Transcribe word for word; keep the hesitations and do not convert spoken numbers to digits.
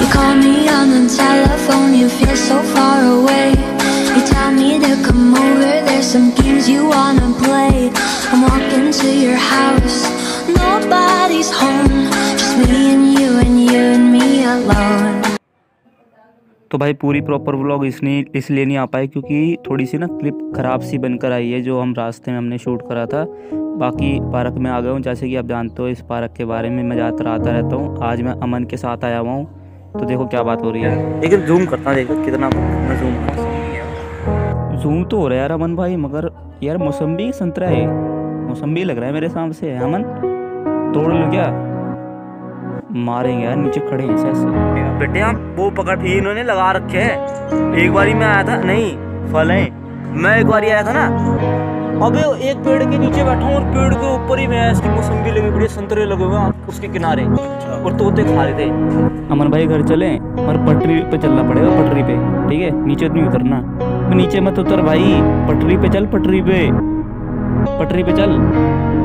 You call me on the telephone, you feel so far away. You tell me to come over, there's some games you wanna play. I'm walking to your house, nobody's home, just me and you and you and me alone. तो भाई पूरी proper vlog इसने इसलिए नहीं आ पाए क्योंकि थोड़ी सी ना क्लिप ख़राब सी बनकर आई है जो हम रास्ते में हमने शूट करा था। बाकी पार्क में आ गया हूँ, जैसे कि आप जानते हो इस पार्क के बारे में मैं ज़्यादातर आता रहता हूँ। आज मैं अमन के साथ आया हुआ हूँ, तो देखो क्या बात हो रही है। लेकिन जूम करता हूँ, देखो कितना जूम जूम तो हो रहा है यार अमन भाई, मगर यार मौसम्बी संतरा है, मौसम्बी लग रहा है मेरे सामने से। अमन तोड़ लो क्या, मारेंगे यार, नीचे खड़े हैं ऐसे। बेटे हम वो पकड़ इन्होंने लगा रखे हैं। एक बारी मैं आया था, नहीं फल है, मैं एक बारी आया था ना, अबे एक पेड़ के नीचे बैठा हूँ और पेड़ के ऊपर ही मैं इसकी मौसम्बी लगी पड़ी, संतरे लगे हुए उसके किनारे और तोते खा रहे थे। अमन भाई घर चले और पटरी पे चलना पड़ेगा, पटरी पे ठीक है, नीचे नहीं उतरना। नीचे मत उतर भाई, पटरी पे चल, पटरी पे पटरी पे चल।